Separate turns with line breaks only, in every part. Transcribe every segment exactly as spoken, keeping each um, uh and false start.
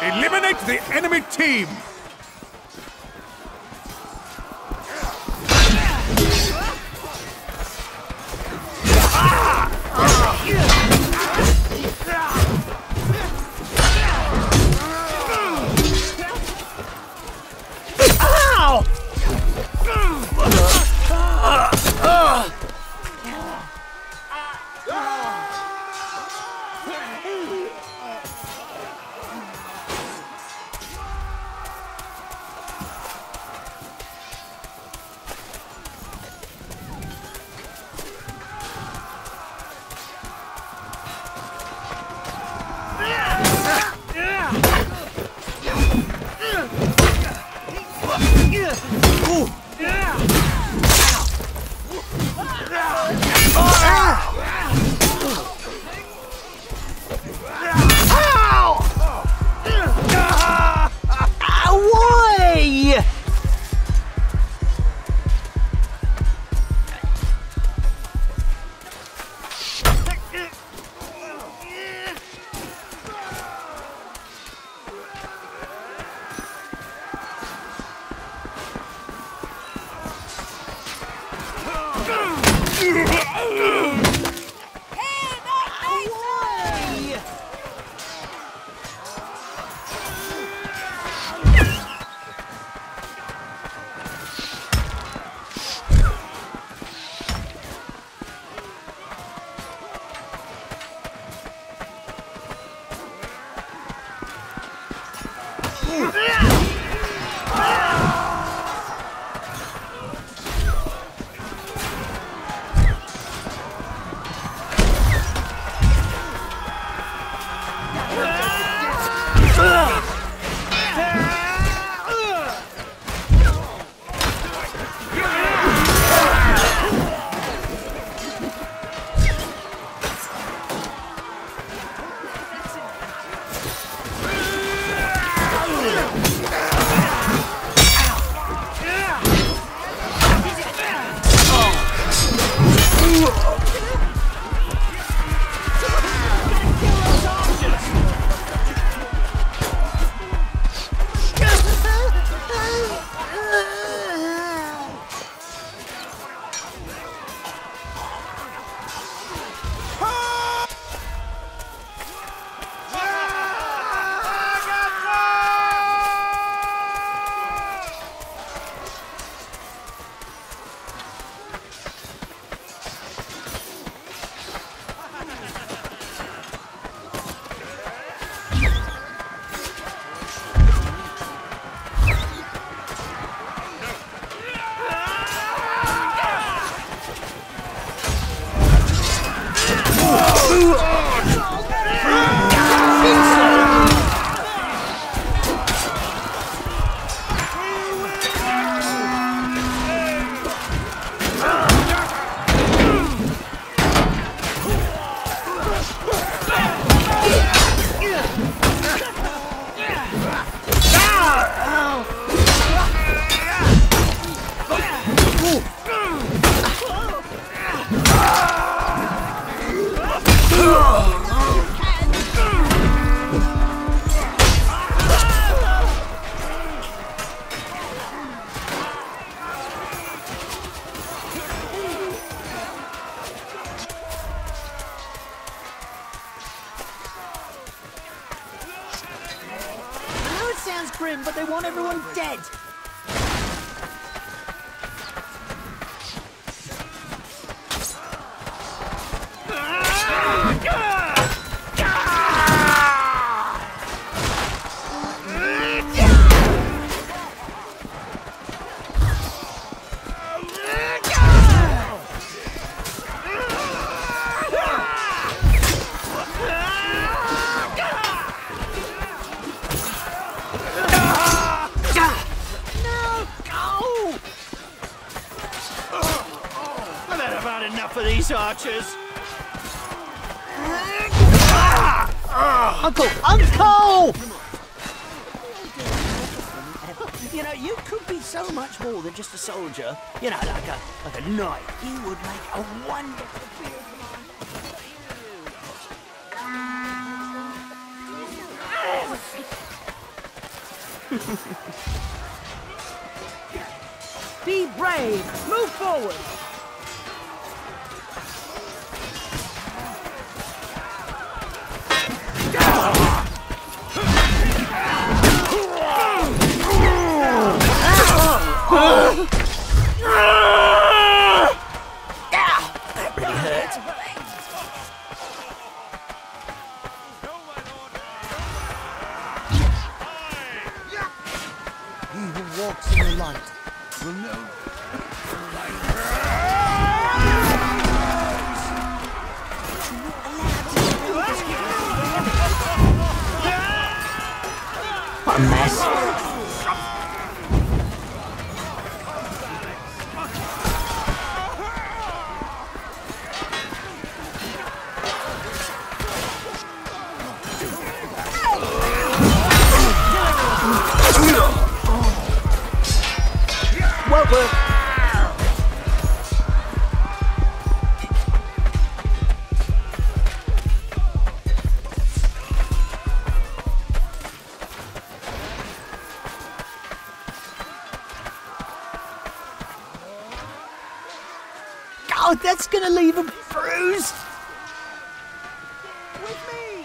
Eliminate the enemy team!
Grim, but they want everyone dead.
For these archers.
Uncle! Uncle!
You know, you could be so much more than just a soldier. You know, like a like a knight. You would make a wonderful field commander.
Be brave. Move forward.
That really hurt.
He who walks in the light will know.
What a mess. Well worked.
Oh, that's gonna leave him bruised.
With me.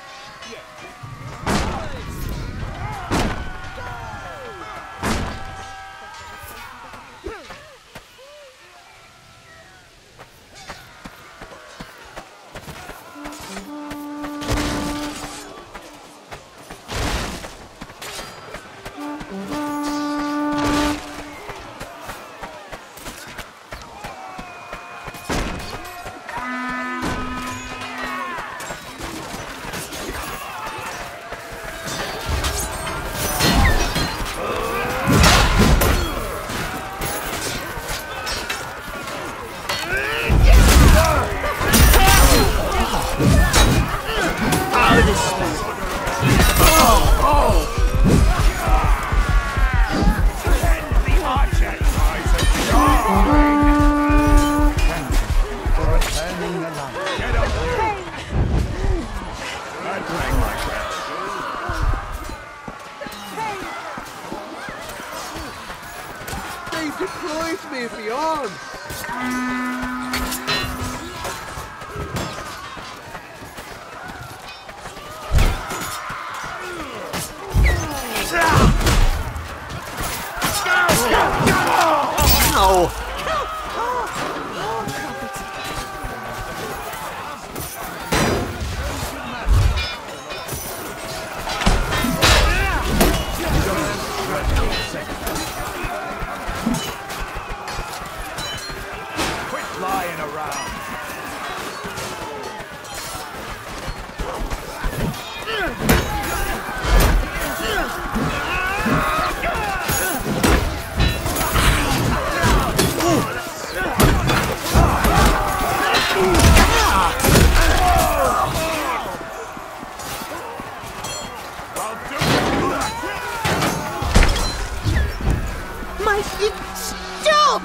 They deprived me of the arm.
No.
Quit lying around.
My hip, stop!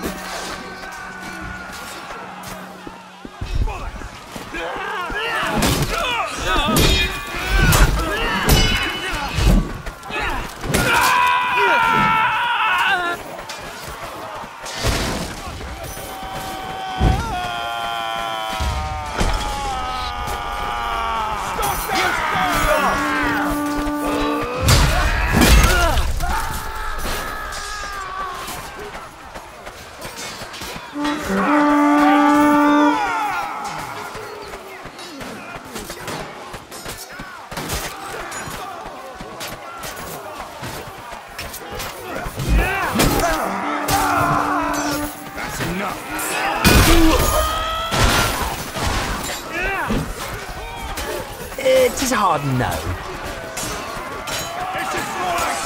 That's enough.
It is a hard no.
This is right.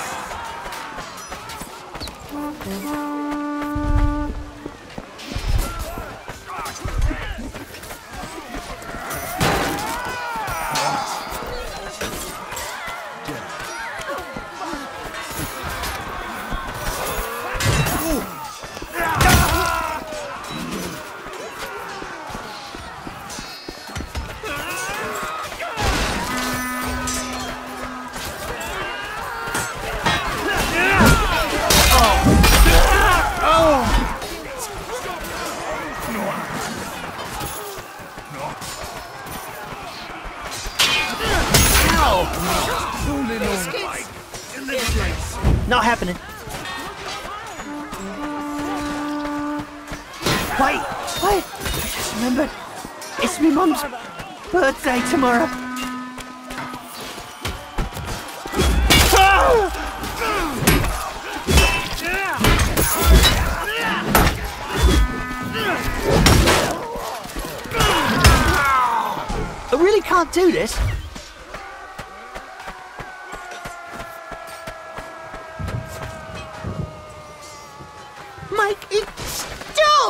Not happening. Wait, wait. I just remembered. It's my mum's birthday tomorrow. I really can't do this. Make it stop!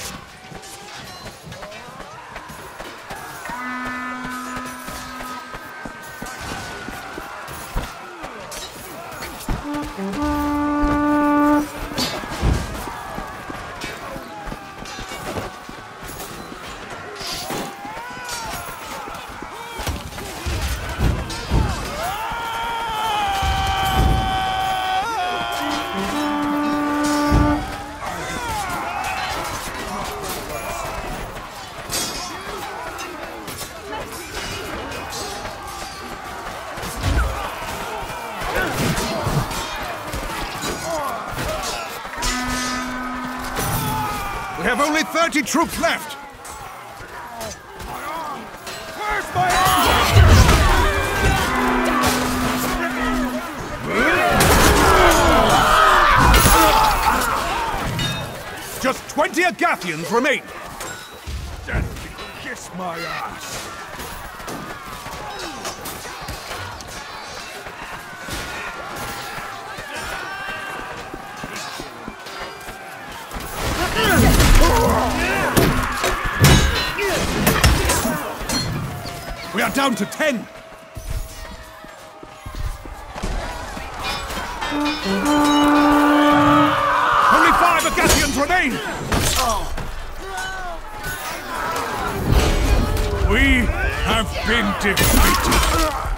We have only thirty troops left. Where's my arm? Just twenty Agathians remain. Death can kiss my ass. We are down to ten. Only five Agathians remain. We have been defeated.